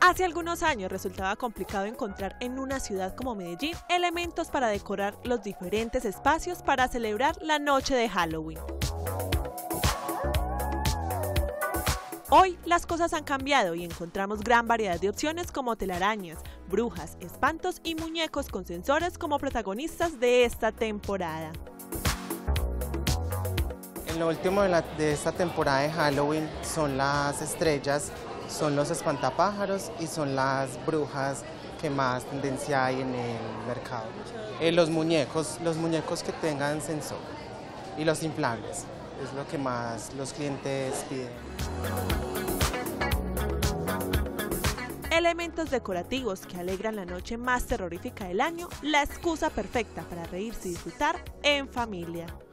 Hace algunos años resultaba complicado encontrar en una ciudad como Medellín elementos para decorar los diferentes espacios para celebrar la noche de Halloween. Hoy las cosas han cambiado y encontramos gran variedad de opciones como telarañas, brujas, espantos y muñecos con sensores como protagonistas de esta temporada. En lo último de esta temporada de Halloween son las estrellas, son los espantapájaros y son las brujas que más tendencia hay en el mercado. Los muñecos que tengan sensor y los inflables, es lo que más los clientes piden. Elementos decorativos que alegran la noche más terrorífica del año, la excusa perfecta para reírse y disfrutar en familia.